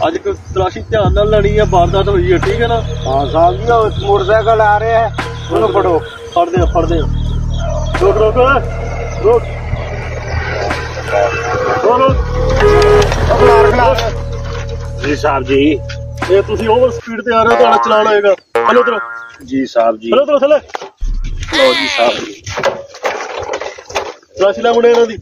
ਅੱਜ ਤਲਾਸ਼ੀ ध्यान नाल लेनी है, वारदात हुई है, ठीक है ना? हाँ साहब जी, मोटरसाइकिल आ रहे हैं, दोनों फड़ो। फड़ दे रोक रोक रोक जी साहब जी, ये तुसी ओवर स्पीड ते आ रहे हो, तुहाडा चलान होएगा। चलो उधर जी साहब जी, चलो थले लो जी साहब जी। तलाशी ला मुंडे इन्हां दी।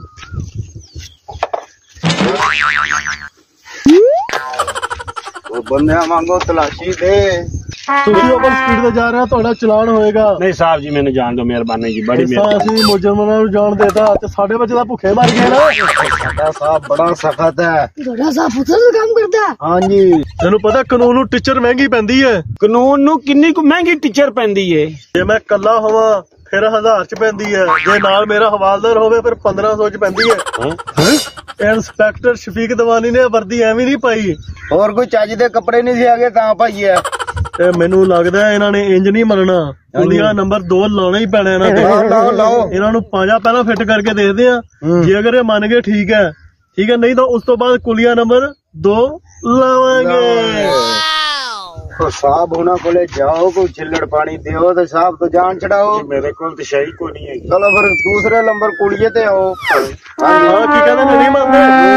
वो बंदे मांगो तलाशी दे। तुसी ओवर स्पीड ते जा रहे हो, तुहाडा चलान होएगा। नहीं साहब जी, मैंने जान दो, मेहरबानी जी, बड़ी मेहरबानी। ਅਸੀਂ ਮੁਜਰਮਾਂ ਨੂੰ ਜਾਣ ਦੇਤਾ ਤੇ ਸਾਡੇ ਬੱਚੇ ਦਾ ਭੁੱਖੇ ਮਰ ਗਏ ਨਾ। साडा साहब बड़ा सख्त है। ਤੁਹਾਡਾ ਸਾਫ ਪੁੱਤਰ ਕੰਮ ਕਰਦਾ। हाँ जी, ਤੈਨੂੰ ਪਤਾ ਕਾਨੂੰਨ ਨੂੰ ਟੀਚਰ ਮਹਿੰਗੀ ਪੈਂਦੀ ਹੈ। ਕਾਨੂੰਨ ਨੂੰ ਕਿੰਨੀ ਕੁ ਮਹਿੰਗੀ ਟੀਚਰ ਪੈਂਦੀ ਏ। ਜੇ ਮੈਂ ਕੱਲਾ ਹੋਵਾਂ ਫਿਰ 1000 ਚ ਪੈਂਦੀ ਹੈ, ਜੇ ਨਾਲ ਮੇਰਾ ਹਵਾਲਦਾਰ ਹੋਵੇ ਫਿਰ 1500 ਚ ਪੈਂਦੀ ਹੈ। ਇੰਸਪੈਕਟਰ ਸ਼ਫੀਕ ਦਵਾਨੀ ਨੇ ਵਰਦੀ ਐਵੇਂ ਨਹੀਂ ਪਾਈ। और कोई चज दे कपड़े नहीं सी आगे कहाँ पाई है। ਤੇ ਮੈਨੂੰ ਲੱਗਦਾ ਇਹਨਾਂ ਨੇ ਇੰਜ ਨਹੀਂ ਮੰਨਣਾ, ਕੁਲੀਆ ਨੰਬਰ 2 ਲਾਉਣਾ ਹੀ ਪੈਣਾ ਇਹਨਾਂ ਤੇ। लाओ लाओ। ਇਹਨਾਂ ਨੂੰ ਪੰਜਾ ਪਹਿਲਾਂ ਫਿੱਟ ਕਰਕੇ ਦੇਖਦੇ ਆ, ਜੇ ਅਗਰ ਇਹ ਮੰਨ ਗਏ ਠੀਕ ਹੈ, ਨਹੀਂ ਤਾਂ ਉਸ ਤੋਂ ਬਾਅਦ ਕੁਲੀਆ ਨੰਬਰ 2 ਲਾਵਾਂਗੇ। तो साहब होना कोले जाओ, कोई छिल्लड़ पानी दियो तो साहब तो जान चढ़ाओ। मेरे को तो सही को नहीं है। चलो फिर दूसरे नंबर कुड़िए ते आओ। ਹਾਂ ਕੀ ਕਹਿੰਦੇ ਨੇ, ਨਹੀਂ ਮੰਨਦੇ।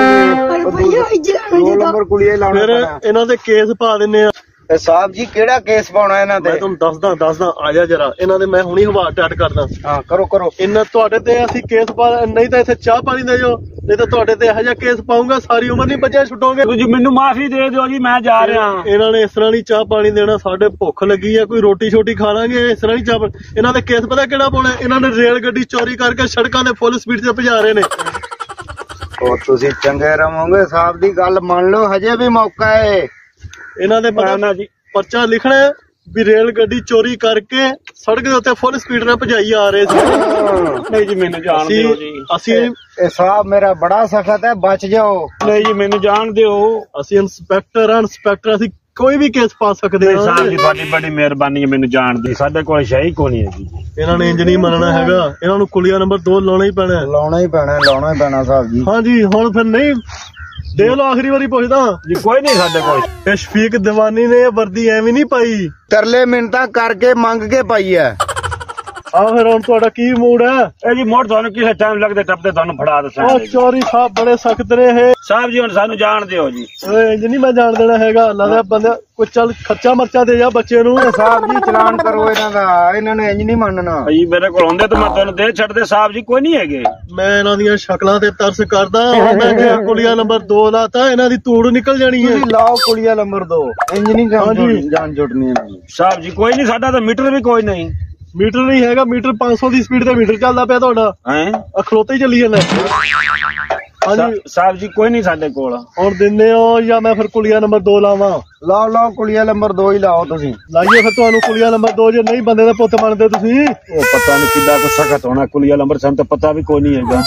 दो नंबर कुड़िए लाना ਫਿਰ पैना। ਇਹਨਾਂ ਦੇ ਕੇਸ ਪਾ ਦਿੰਨੇ ਆ। ते साहब जी केड़ा केस पाउणा इन्हां ਮੈਂ ते? ਤੁਹਾਨੂੰ ਦੱਸਦਾ ਆ ਜਾ ਜਰਾ, ਇਹਨਾਂ ਦੇ ਮੈਂ ਹੁਣੀ ਹਵਾ ਟੱਟ ਕਰਦਾ। हाँ करो करो। ਇਹਨਾਂ ਤੁਹਾਡੇ ਤੇ ਅਸੀਂ ਕੇਸ ਪਾ, ਨਹੀਂ ਤਾਂ ਇੱਥੇ ਚਾਹ ਪਾਣੀ ਦੇ ਜੋ, ਨਹੀਂ ਤਾਂ ਤੁਹਾਡੇ ਤੇ ਇਹੋ ਜਿਹਾ ਕੇਸ ਪਾਉਂਗਾ ਸਾਰੀ ਉਮਰ ਨਹੀਂ ਬੱਚਿਆਂ ਛੁੱਟੋਗੇ। जी मैनू माफी दे दो जी, मैं जा रहा। ਇਹਨਾਂ ਨੇ ਇਸ ਤਰ੍ਹਾਂ ਨਹੀਂ ਚਾਹ ਪਾਣੀ ਦੇਣਾ, ਸਾਡੇ ਭੁੱਖ ਲੱਗੀ ਆ, ਕੋਈ ਰੋਟੀ ਛੋਟੀ ਖਾ ਲਾਂਗੇ, ਇਸ ਤਰ੍ਹਾਂ ਨਹੀਂ ਚਾਹ ਇਹਨਾਂ ਦੇ ਕੇਸ ਪਤਾ ਕਿਹੜਾ ਪਾਉਣਾ? ਇਹਨਾਂ ਨੇ ਰੇਲ ਗੱਡੀ ਚੋਰੀ ਕਰਕੇ ਸੜਕਾਂ ਦੇ ਫੁੱਲ ਸਪੀਡ ਤੇ ਭਜਾ ਰਹੇ ਨੇ। और तुसी चंगे रहोगे, साहब दी गल मान लो, हजे भी मौका है। ਇਹਨਾਂ ਦੇ ਪਤਾ जी ਪਰਚਾ ਲਿਖਣਾ ਹੈ ਵੀ ਰੇਲ ਗੱਡੀ ਚੋਰੀ ਕਰਕੇ ਸੜਕ ਦੇ ਉੱਤੇ ਫੁੱਲ ਸਪੀਡ ਨਾਲ ਭਜਾਈ ਆ ਰਹੇ ਸੀ। नहीं जी, मैनू जान दो जी। ਅਸੀਂ ए साहब मेरा बड़ा सख्त है, बच जाओ। नहीं जी, मैनू जान दो। ਅਸੀਂ ਇੰਸਪੈਕਟਰ ਆ, ਇੰਸਪੈਕਟਰ ਅਸੀਂ ਕੋਈ ਵੀ ਕੇਸ ਪਾ ਸਕਦੇ नहीं साहब जी, ਹਾਂ। बड़ी बड़ी मेहरबानी है, मैनू जान दी, साडे कोल सही को नहीं है जी। ਇਹਨਾਂ ਨੇ ਇੰਜ ਨਹੀਂ ਮੰਨਣਾ ਹੈਗਾ, ਇਹਨਾਂ ਨੂੰ ਕੁਲੀਆ ਨੰਬਰ 2 ਲਾਉਣਾ ਹੀ ਪੈਣਾ ਹੈ। लाना ही पैना साहब जी। ਹਾਂਜੀ ਹੁਣ ਫਿਰ ਨਹੀਂ ਦੇ ਲੋ, ਆਖਰੀ ਵਾਰੀ ਪੁੱਛਦਾ जी कोई नहीं साडे कोल। ਇਹ ਸ਼ਫੀਕ ਦੀਵਾਨੀ ਨੇ ਵਰਦੀ ਐਵੇਂ ਨਹੀਂ ਪਾਈ। तरले मिन्नतां करके मंग के पाई है। ਆ ਫਿਰ ਹੁਣ ਤੁਹਾਡਾ ਕੀ ਮੂਡ ਹੈ? ए जी मोड़ थानू किसे टाइम लगदे टपदे थानू फड़ा दसां। ਉਹ ਚੋਰੀ ਸਾਹਿਬ ਬੜੇ ਸਖਤ ਨੇ ਇਹ। साहब जी हुण सानू जान दिओ जी। ਓਏ ਇੰਜ ਨਹੀਂ ਮੈਂ ਜਾਣ ਦੇਣਾ ਹੈਗਾ। ਲੱਗਦਾ ਬੰਦਾ ਕੋਈ ਚੱਲ ਖਰਚਾ ਮਰਚਾ ਦੇ ਜਾ ਬੱਚੇ ਨੂੰ। साहब जी चलान करो इन्हां दा, इन्हां ने इंज नहीं मनना। भाई मेरे कोल होंदे तो मैं थानू दे छड़दे, साहब जी कोई नहीं हैगे। ਮੈਂ ਇਹਨਾਂ ਦੀਆਂ ਸ਼ਕਲਾਂ ਤੇ ਤਰਸ ਕਰਦਾ। ਹੁਣ ਮੈਂ ਜੇ ਕੁਲੀਆ ਨੰबर 2 ਲਾਤਾ, ਇਹਨਾਂ ਦੀ ਧੂੜ ਨਿਕਲ ਜਾਣੀ ਹੈ। तुसी लाओ कुड़िया नंबर 2, इंज नहीं हाँ जी। जान जुटनी इन्हां दी। साहब जी कोई नहीं, साडा तो मीटर भी कोई नहीं ਮੀਟਰ ਨਹੀਂ ਹੈਗਾ, ਮੀਟਰ 500 ਦੀ ਸਪੀਡ ਤੇ ਮੀਟਰ ਚੱਲਦਾ ਪਿਆ ਤੁਹਾਡਾ। है। ਅਖਲੋਤੇ ਹੀ ਚੱਲੀ ਜਾਂਦਾ। ਹਾਂਜੀ साहब जी कोई नहीं साडे कोल। ਹੁਣ ਦਿੰਦੇ ਹੋ ਜਾਂ ਮੈਂ ਫਿਰ ਕੁਲੀਆ ਨੰबर 2 ਲਾਵਾਂ? लाओ लाओ कुड़िया नंबर 2 ही लाओ तुसी। ਲਾਈਏ ਫਿਰ ਤੁਹਾਨੂੰ ਕੁਲੀਆ ਨੰबर 2, ਜੇ ਨਹੀਂ ਬੰਦੇ ਦਾ ਪੁੱਤ ਮੰਨਦੇ ਤੁਸੀਂ। ओ पता नहीं किदा को सख्त होना कुलिया नंबर, सन तो पता भी कोई नहीं हैगा।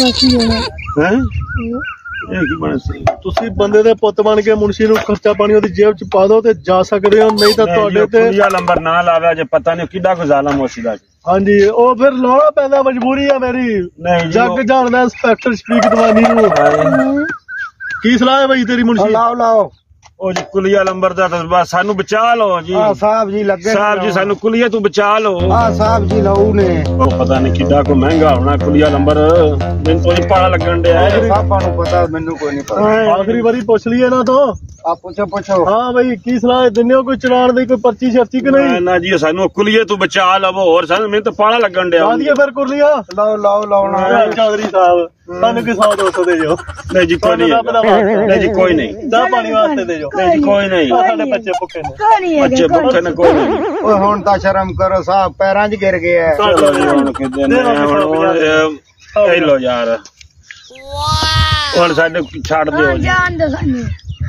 हैं ये की बने सी ਤੁਸੀਂ ਬੰਦੇ ਦੇ ਪੁੱਤ ਬਣ ਕੇ ਮੁਨਸ਼ੀ ਨੂੰ ਖਰਚਾ ਪਾਣੀ ਉਹਦੀ ਜੇਬ ਚ ਪਾ ਦਿਓ ਤੇ ਜਾ ਸਕਦੇ ਹੋ, ਨਹੀਂ ਤਾਂ ਤੁਹਾਡੇ ਤੇ कुलिया नंबर ना लावे जे पता नहीं किदा को जालम होसीदा। ਹਾਂਜੀ ਉਹ ਫਿਰ ਲਾਉਣਾ ਪੈਂਦਾ, ਮਜਬੂਰੀ ਆ ਮੇਰੀ। नहीं जी ਜੱਗ ਜਾਣਦਾ ਇੰਸਪੈਕਟਰ ਸ਼ਫੀਕ ਦੀਵਾਨੀ ਨੂੰ। ਕੀ ਸਲਾਹ ਹੈ ਬਈ ਤੇਰੀ ਮੁਨਸ਼ੀ? लाओ लाओ। ओ जी कुलिया नंबर दा तो बस सानू बचा लो जी। हाँ साहब जी लगे। साहब जी सानू कुलिया तू बचा लो। हाँ साहब जी लाओ ने। ओ पता नहीं किदा को महंगा होना कुलिया नंबर, मैनू तो नहीं पता लगन दिया है। साहब नु पता, मेनू कोई नहीं पता। ਆਖਰੀ ਵਾਰੀ ਪੁੱਛ ਲਈਏ ਨਾ ਤੋਂ। आप पूछो पूछो। ਹਾਂ ਬਈ ਕੀ ਸਲਾਹ ਦਿੰਦੇ ਹੋ? ਕੋਈ ਚਲਾਣ ਦੀ ਕੋਈ ਪਰਚੀ ਸ਼ਰਚੀ ਕਿ ਨਹੀਂ? ना जी सानू कुलिया तू बचा लवो, और सानू मैनू तो पता लगन दिया। ਲਾ ਦਈਏ ਫਿਰ ਕੁਲੀਆ। लाओ लाओ लाओ ना। ਚੌਧਰੀ ਸਾਹਿਬ ਸਾਨੂੰ ਕਿ 100-200 ਦੇ ਜੋ। नहीं जी कोई नहीं हैगा। नहीं जी कोई नहीं। ਚਾਹ ਪਾਣੀ ਵਾਸਤੇ ਦੇ ਜੋ। नहीं जी कोई नहीं। ਸਾਡੇ ਬੱਚੇ ਭੁੱਖੇ ਨੇ। बच्चे भुखे ने कोई नहीं। ओए हुन ता शर्म करो साहब, पैरां 'च गिर गया है। चलो जी हुण किदे ने हुण ए लो यार, हुण साडे छाड़ दिओ जी। ਜਾਨ ਦੋ ਸਾਨੂੰ।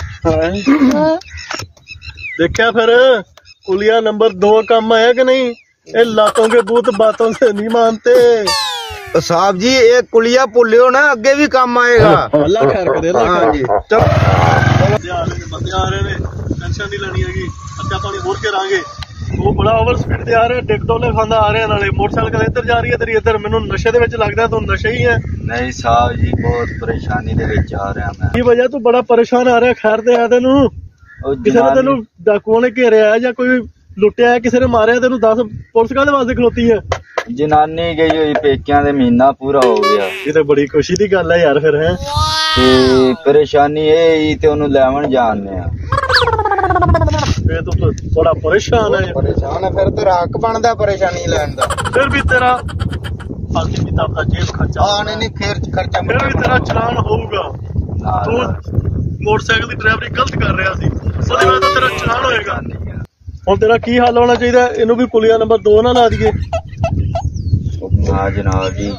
देखा फिर कुलिया नंबर 2 काम आया कि नहीं? ये लातों के बूत बातों से नहीं मानते। तो साहब जी एक कुलिया पुलियो ना, आगे भी काम आएगा। अल्लाह खैर करे। हाँ जी चल। बंदे आ रहे ने, टेंशन नहीं लेनी हैगी, खर्चा पानी होर के रांगे। ਉਹ ਬੜਾ ਓਵਰ ਸਪੀਡ ਤੇ ਆ ਰਿਹਾ, ਟਿਕਟੋਲੇ ਖਾਂਦਾ ਆ ਰਿਹਾ, ਨਾਲੇ ਮੋਟਰਸਾਈਕਲ ਇੱਧਰ ਜਾ ਰਹੀ ਹੈ ਤੇਰੀ ਇੱਧਰ। ਮੈਨੂੰ ਨਸ਼ੇ ਦੇ ਵਿੱਚ ਲੱਗਦਾ ਤੂੰ ਨਸ਼ੇ ਹੀ ਹੈ। ਨਹੀਂ ਸਾਹਿਬ ਜੀ, ਬਹੁਤ ਪਰੇਸ਼ਾਨੀ ਦੇ ਵਿੱਚ ਆ ਰਿਹਾ ਮੈਂ। ਕੀ ਵਜ੍ਹਾ ਤੂੰ ਬੜਾ ਪਰੇਸ਼ਾਨ ਆ ਰਿਹਾ? ਖੈਰ ਤੇ ਆ ਤੈਨੂੰ? ਉਹ ਕਿਸੇ ਨੇ ਤੈਨੂੰ ਡਾਕੂਆਂ ਨੇ ਘੇਰਿਆ ਜਾਂ ਕੋਈ ਲੁੱਟਿਆ, ਕਿਸੇ ਨੇ ਮਾਰਿਆ ਤੈਨੂੰ? ਦੱਸ, ਪੁਲਿਸ ਕਾਹਦੇ ਵਾਸਤੇ ਖਲੋਤੀ ਹੈ? ਜਨਾਨੀ ਗਈ ਹੋਈ ਪੇਕਿਆਂ ਦੇ, ਮਹੀਨਾ ਪੂਰਾ ਹੋ ਗਿਆ। ਇਹ ਤਾਂ ਬੜੀ ਖੁਸ਼ੀ ਦੀ ਗੱਲ ਹੈ ਯਾਰ ਫਿਰ। ਹੈ ਤੇ ਪਰੇਸ਼ਾਨੀ ਇਹ ਹੀ ਤੇ ਉਹਨੂੰ ਲੈਵਣ ਜਾਣਦੇ ਆ। ਫੇਰ ਤੂੰ ਬੜਾ ਪਰੇਸ਼ਾਨ ਹੈ। ਪਰੇਸ਼ਾਨ ਹੈ ਫਿਰ ਤੇਰਾ ਹੱਕ ਬਣਦਾ ਪਰੇਸ਼ਾਨੀ ਲੈਣ ਦਾ। ਫਿਰ ਵੀ ਤੇਰਾ ਫਾਲਤੂ ਕਿਤਾਬ ਦਾ ਜੇਬ ਖਰਚਾ ਨਹੀਂ ਖਰਚਾ ਫਿਰ ਵੀ ਤੇਰਾ ਚਲਾਨ ਹੋਊਗਾ। ਤੂੰ ਮੋਟਰਸਾਈਕਲ ਦੀ ਡਰਾਈਵਰੀ ਗਲਤ ਕਰ ਰਿਹਾ ਸੀ, ਉਹਦੇ ਨਾਲ ਤਾਂ ਤੇਰਾ ਚਲਾਨ ਹੋਏਗਾ। ਹੁਣ ਤੇਰਾ ਕੀ ਹੱਲ ਹੋਣਾ ਚਾਹੀਦਾ? ਇਹਨੂੰ ਵੀ ਕੁਲੀਆ ਨੰਬਰ 2 ਨਾ ਲਾ ਦਈਏ। ਨਾ ਜਨਾਬ ਜੀ,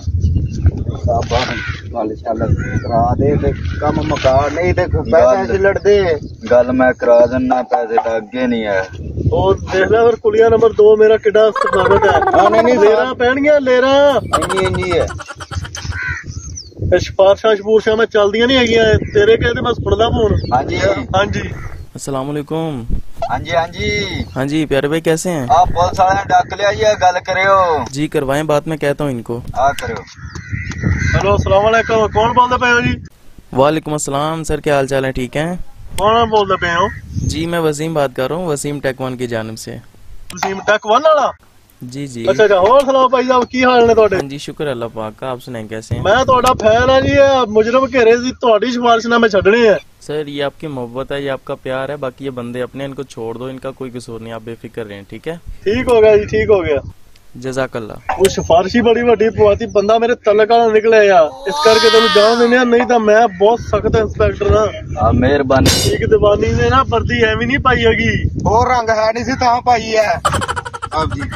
ਗੱਲ ਚੱਲ ਕਰਾ ਦੇ ਤੇ ਕੰਮ ਮੁਕਾ, ਨਹੀਂ ਤੇ ਪੈਸੇ ਲੜਦੇ। ਗੱਲ ਮੈਂ ਕਰਾ ਦਿੰਨਾ, ਪੈਸੇ ਤਾਂ ਅੱਗੇ ਨਹੀਂ ਹੈ। ਉਹ ਦੇਖ ਲੈ ਫਿਰ ਕੁਲੀਆ ਨੰਬਰ 2 ਮੇਰਾ ਕਿੱਡਾ ਸਵਾਗਤ ਹੈ। ਨਹੀਂ ਲੇਰਾ ਪੈਣਗੀਆਂ, ਲੇਰਾ ਇੰਨੀ ਹੈ। ਸਿਫਾਰਸ਼ਾਂ ਸ਼ਪੂਰਸ਼ਾਂ ਮੈਂ ਚੱਲਦੀਆਂ ਨਹੀਂ ਹੈਗੀਆਂ ਤੇਰੇ ਕਹਿੰਦੇ ਮੈਂ ਸੁਣਦਾ ਫੋਨ। ਹਾਂਜੀ ਹਾਂਜੀ अस्सलाम वालेकुम। ਹਾਂਜੀ ਹਾਂਜੀ हाँ जी प्यारे भाई, कैसे हैं? आप पुलिस वाले ने डक लिया जी, गल करियो जी करवाएं बात, मैं कहता हूँ इनको। आ करियो। हेलो अस्सलाम वालेकुम, कौन बोलते पे हो जी? वालेकुम अस्सलाम सर, क्या हाल चाल है? ठीक हैं? कौन बोलते पे हो? जी मैं वसीम बात कर रहा हूँ, वसीम टेक वन की जानिब से। वसीम टेक वन वाला? जी जी। अच्छा अच्छा, और सुनाओ भाई साहब, की हाल ने ਤੁਹਾਡੇ? हाँ जी शुक्र अल्लाह पाक का, आप सुनाएं कैसे हैं? मैं ਤੁਹਾਡਾ फैन ਹਾਂ जी। मुजरम घेरे सी, ਤੁਹਾਡੀ सिफारिश ना मैं छड़ने है। सर ये आपकी मोहब्बत है, ये आपका प्यार है, बाकी ये बंदे अपने, इनको छोड़ दो, इनका कोई कसूर नहीं, आप बेफिक्र रहें, ठीक है? ठीक हो गया जी, ठीक हो गया। जज़ाकल्लाह। वो सिफारिश ही बड़ी ਵੱਡੀ ਪਵਾਤੀ, ਬੰਦਾ ਮੇਰੇ ਤਲਕ ਵਾਲਾ ਨਿਕਲਿਆ ਯਾਰ, ਇਸ ਕਰਕੇ ਤੈਨੂੰ ਜਾਣ ਦਿੰਦੇ ਆ, ਨਹੀਂ ਤਾਂ ਮੈਂ ਬਹੁਤ ਸਖਤ ਇੰਸਪੈਕਟਰ ਹਾਂ। ਆ ਮਿਹਰਬਾਨੀ। ਇੱਕ ਦੀਵਾਨੀ ਨੇ ਨਾ ਵਰਦੀ ਐਵੇਂ ਨਹੀਂ ਪਾਈ ਹੈਗੀ, ਹੋਰ ਰੰਗ ਹੈ ਨਹੀਂ ਸੀ ਤਾਂ ਪਾਈ ਹੈ। ਆਪ ਜੀ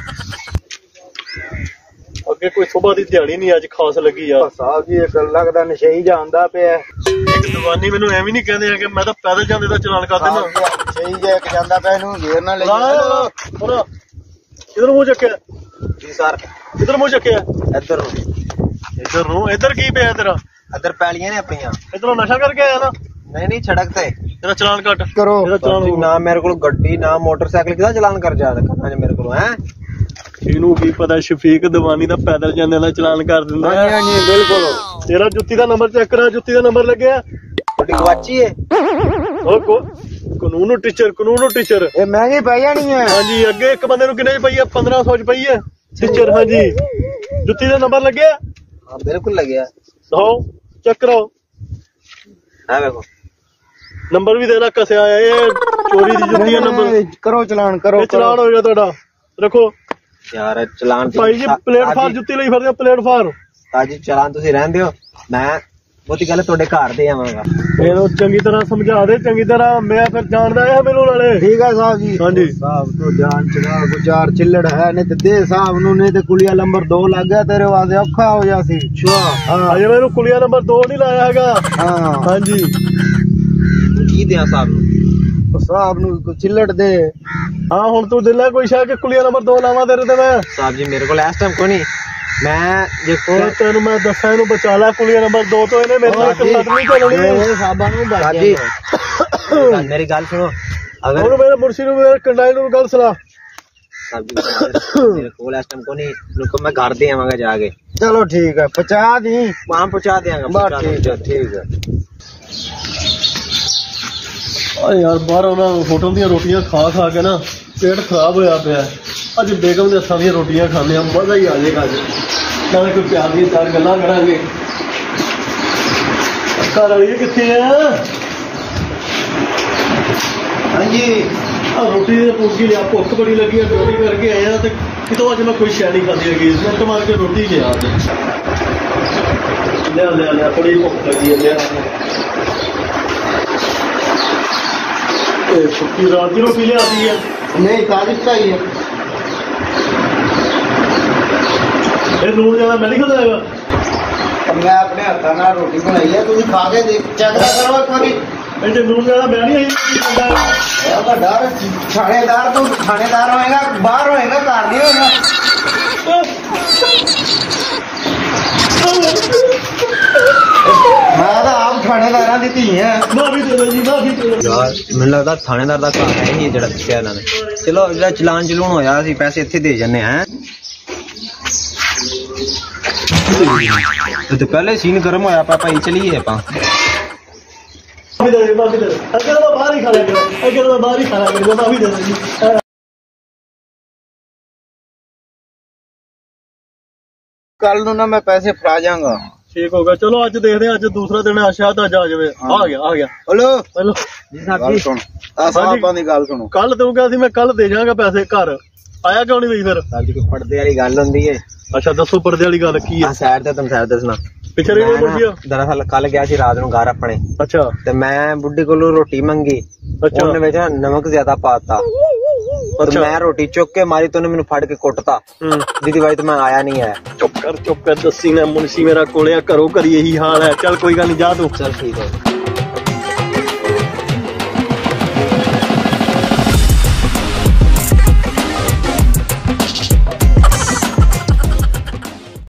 ਅੱਗੇ ਕੋਈ ਸੁਬਾਹ ਦੀ ਦਿਹਾੜੀ ਨਹੀਂ ਅੱਜ ਖਾਸ ਲੱਗੀ ਯਾਰ। ਸਾਹਿਬ ਜੀ ਇੱਕ ਲੱਗਦਾ ਨਸ਼ੇ ਹੀ ਜਾਂਦਾ ਪਿਆ। ਇੱਕ ਦੀਵਾਨੀ ਮੈਨੂੰ ਐਵੇਂ ਨਹੀਂ ਕਹਿੰਦੇ ਹੈਗੇ, ਮੈਂ ਤਾਂ ਪੈਦਲ ਜਾਂਦੇ ਦਾ ਚਲਾਨ ਕਰ ਦੇਣਾ। ਨਸ਼ੇ ਹੀ ਜੇ ਇੱਕ ਜਾਂਦਾ ਪਿਆ, ਇਹਨੂੰ ਘੇਰ ਨਾ ਲੈ। ਇਧਰ ਮੂੰਹ ਚੱਕਿਆ ਜੀ ਸਰ, ਇਧਰ ਮੂੰਹ ਚੱਕਿਆ, ਇੱਧਰ ਇਧਰ ਨੂੰ। ਇਧਰ ਕੀ ਪਿਆ ਤੇਰਾ? ਇੱਧਰ ਪੈਲੀਆਂ ਨੇ ਆਪਣੀਆਂ। ਇਧਰੋਂ ਨਸ਼ਾ ਕਰਕੇ ਆਇਆ ਨਾ? ਨਹੀਂ ਸੜਕ ਤੇ। ਤੇਰਾ ਚਲਾਨ ਕੱਟ ਕਰੋ ਤੇਰਾ ਚਲਾਨ ਹੋਊਗਾ। ਨਾ ਮੇਰੇ ਕੋਲ ਗੱਡੀ ਨਾ ਮੋਟਰਸਾਈਕਲ, ਕਿਹਦਾ ਚਲਾਨ ਕਰ ਜਾ ਕਰਨਾ ਜੇ ਮੇਰੇ ਕੋਲ ਹੈ। ਇਹਨੂੰ ਕੀ ਪਤਾ ਸ਼ਫੀਕ ਦੀਵਾਨੀ ਦਾ ਪੈਦਲ ਜਾਂਦੇ ਦਾ ਚਲਾਨ ਕਰ ਦਿੰਦਾ। ਹਾਂਜੀ ਬਿਲਕੁਲ। ਤੇਰਾ ਜੁੱਤੀ ਦਾ ਨੰਬਰ ਚੈੱਕ ਕਰਾ, ਜੁੱਤੀ ਦਾ ਨੰਬਰ ਲੱਗਿਆ? ਤੁਹਾਡੀ ਗਵਾਚੀ ਹੈ। ਕਾਨੂੰਨ ਨੂੰ ਟੀਚਰ ਇਹ ਮਹਿੰਗੀ ਪੈ ਜਾਣੀ ਹੈ। ਹਾਂਜੀ, ਅੱਗੇ ਇੱਕ ਬੰਦੇ ਨੂੰ ਕਿੰਨੇ ਚ ਪਈ ਹੈ? 1500 ਚ ਪਈ ਹੈ ਟੀਚਰ। ਹਾਂਜੀ, ਜੁੱਤੀ ਦਾ ਨੰਬਰ ਲੱਗਿਆ? ਹਾਂ ਬਿਲਕੁਲ ਲੱਗਿਆ। ਦਿਖਾਓ, ਚੈੱਕ ਕਰਾਓ। ਆ ਵੇਖੋ ਨੰਬਰ ਵੀ ਤੇਰਾ ਕਸਿਆ ਆ, ਇਹ ਚੋਰੀ ਦੀ ਜੁੱਤੀ ਦਾ ਨੰਬਰ। ਕਰੋ ਚਲਾਨ ਕਰੋ। ਇਹ ਚਲਾਨ ਹੋਏਗਾ ਤੁਹਾਡਾ, ਰੱਖੋ ਯਾਰ ਚਲਾਨ ਭਾਈ ਜੀ। ਪਲੇਟਫਾਰਮ ਜੁੱਤੀ ਲਈ ਫਿਰਦੇ, ਪਲੇਟਫਾਰਮ। ਤਾਜੀ ਚਲਾਨ ਤੁਸੀਂ ਰਹਿੰਦੇ ਹੋ, ਮੈਂ ਬਹੁਤੀ ਗੱਲ ਤੁਹਾਡੇ ਘਰ ਦੇ ਆਵਾਂਗਾ। ਇਹਨੂੰ ਚੰਗੀ ਤਰ੍ਹਾਂ ਸਮਝਾ ਦੇ, ਚੰਗੀ ਤਰ੍ਹਾਂ। ਮੈਂ ਫਿਰ ਜਾਣਦਾ ਹੈ ਮੈਨੂੰ ਨਾਲੇ। ਠੀਕ ਹੈ ਸਾਹਿਬ ਜੀ। ਹਾਂਜੀ ਸਾਹਿਬ ਤੋਂ ਜਾਨ ਚਗਾ ਗੁਜ਼ਾਰ ਚਿੱਲੜ ਹੈ, ਨਹੀਂ ਤੇ ਦੇ ਸਾਹਿਬ ਨੂੰ, ਨਹੀਂ ਤੇ ਕੁਲੀਆ ਨੰਬਰ 2 ਲੱਗ ਗਿਆ ਤੇਰੇ ਵਾਸਤੇ ਔਖਾ ਹੋ ਜਾ ਸੀ। ਹਾਂ ਅਜੇ ਮੈਨੂੰ ਕੁਲੀਆ ਨੰਬਰ 2 ਨਹੀਂ ਲਾਇਆ ਹੈਗਾ। ਹਾਂ ਹਾਂਜੀ, ਕੀ ਦਿਆਂ ਸਾਹਿਬ ਨੂੰ? ਸਾਹਿਬ ਨੂੰ ਚਿੱਲੜ ਦੇ। ਹਾਂ ਹੁਣ ਤੂੰ ਦਿਲ ਹੈ ਕੋਈ ਸ਼ਾਇਦ ਕਿ ਕੁਲੀਆ ਨੰਬਰ 2 ਲਾਵਾਂ ਤੇਰੇ ਤੇ ਮੈਂ? ਸਾਹਿਬ ਜੀ ਮੇਰੇ ਕੋਲ ਇਸ ਟਾਈਮ ਕੋਈ ਨਹੀਂ, ਮੈਂ ਜੇ ਤੈਨੂੰ ਮੈਂ ਦੱਸਾਂ ਇਹਨੂੰ ਬਚਾ ਲੈ ਕੁਲੀਆ ਨੰਬਰ 2 ਤੋਂ। ਇਹਨੇ ਮੇਰੇ ਨਾਲ ਇੱਕ ਸੱਟ ਨਹੀਂ ਚੱਲਣੀ। ਸਾਬਾਂ ਨੂੰ ਜੀ ਮੇਰੀ ਗੱਲ ਸੁਣੋ। ਅਗਰ ਹੁਣ ਮੇਰੇ ਮੁਰਸ਼ੀ ਨੂੰ, ਮੇਰੇ ਕੰਡਾਈਲ ਨੂੰ ਗੱਲ ਸੁਣਾ। ਸਾਹਿਬ ਜੀ ਮੇਰੇ ਕੋਲ ਇਸ ਟਾਈਮ ਕੋਈ ਨਹੀਂ, ਰੁਕੋ ਮੈਂ ਘਰ ਦੇ ਆਵਾਂਗਾ ਜਾ ਕੇ। ਚਲੋ ਠੀਕ ਹੈ, ਪਹੁੰਚਾ ਦੀ। ਮਾਂ ਪਹੁੰਚਾ ਦਿਆਂਗਾ। ਠੀਕ ਹੈ। ਆ ਯਾਰ ਬਾਹਰ ਉਹਨਾਂ ਹੋਟਲ ਦੀਆਂ ਰੋਟੀਆਂ ਖਾ ਕੇ ਨਾ ਪੇਟ ਖਰਾਬ ਹੋਇਆ ਪਿਆ। ਅੱਜ ਬੇਗਮ ਦੇ ਹੱਥਾਂ ਦੀਆਂ ਰੋਟੀਆਂ ਖਾਂਦੇ ਆ, ਮਜ਼ਾ ਹੀ ਆ ਜਾਏਗਾ ਅੱਜ। ਨਾਲੇ ਕੋਈ ਪਿਆਰ ਦੀਆਂ 4 ਗੱਲਾਂ ਕਰਾਂਗੇ। ਘਰ ਵਾਲੀ ਕਿੱਥੇ ਆ? ਹਾਂਜੀ ਰੋਟੀ ਦੀ ਪੁੱਛੀ ਲਿਆ, ਭੁੱਖ ਬੜੀ ਲੱਗੀ ਆ, ਰੋਟੀ ਕਰਕੇ ਆਇਆ ਤੇ ਕਿਤੋਂ ਅੱਜ ਮੈਂ ਕੋਈ ਸ਼ੈ ਨਹੀਂ ਖਾਂਦੀ ਹੈਗੀ। ਮਿੰਟ ਮਾਰ ਕੇ ਰੋਟੀ ਲਿਆ ਲਿਆ ਬੜੀ ਭੁੱਖ ਲੱਗੀ ਹੈ। ਲਿਆ ਸੁੱਕੀ ਰਾਤ ਦੀ ਰੋਟੀ ਲਿਆਦੀ ਹੈ? ਨਹੀਂ ਤਾਜ਼ੀ ਚੜਾਈ ਹੈ। ਇਹ ਨੂਨ ਜ਼ਿਆਦਾ ਮੈਂ ਨਹੀਂ ਖਾਂਦਾ ਹੈਗਾ। ਮੈਂ ਆਪਣੇ ਹੱਥਾਂ ਨਾਲ ਰੋਟੀ ਬਣਾਈ ਹੈ, ਤੁਸੀਂ ਖਾ ਕੇ ਦੇਖ ਚੈੱਕ ਕਰੋ ਇੱਕ ਵਾਰੀ। ਇਹ ਨੂਨ ਜ਼ਿਆਦਾ ਮੈਂ ਨਹੀਂ ਉਹਦਾ ਡਰ ਥਾਣੇਦਾਰ ਤੋਂ ਥਾਣੇਦਾਰ ਹੋਏਗਾ, ਬਾਹਰ ਹੋਏਗਾ, ਘਰ ਨਹੀਂ ਹੋਏਗਾ। ਮੈਂ ਤਾਂ ਆਪ थानेदार दी धी है माफी दे दो जी, माफी दे दो। यार मैंने लगता थानेदार का घर है ही जड़ा दस्या इन्होंने। चलो जो चलान चलून होया सी पैसे इत्थे दे जन्ने हैं। तो पहले सीन गर्म होया पा भाई चलिए आप माफी दे दो, माफी दे दो। अगर मैं बाहर ही खा लिया करूँ, अगर मैं बाहर ही खा लिया करूँ, माफी दे दो जी। कल नू ना मैं पैसे फड़ा जाऊंगा। ठीक होगा, चलो आज देखते हैं, आज दूसरा दिन है, शायद आज आ जावे। आ गया। हेलो हेलो जी साहब जी सुन साहब दी गल सुनो। कल दूंगा सी मैं, कल दे जाऊंगा पैसे घर। आया क्यों नहीं भाई फिर? साहब जी कोई पर्दे वाली गल हुंदी है। अच्छा दसो पर्दे वाली गल की है? साइड ते तुम साइड दसना पिछले मैं मुड़ गया। दरअसल कल गया सी रात नू घर अपने अच्छा ते मैं बुड्ढी कोलों रोटी मंगी। अच्छा ਉਹਨੇ ਵਿੱਚ ਨਮਕ ਜ਼ਿਆਦਾ ਪਾਤਾ और अच्छा। मैं रोटी चुक के मारी तो ਮੈਨੂੰ ਫੜ ਕੇ ਕੁੱਟਤਾ ਜਿਹਦੀ ਵਜ੍ਹਾ ਤੋਂ ਮੈਂ ਆਇਆ ਨਹੀਂ ਹੈ। चुप कर दसी ना मुंशी मेरा कोले घरों करी यही हाल है। चल कोई गल नहीं, जा तू। चल ठीक है।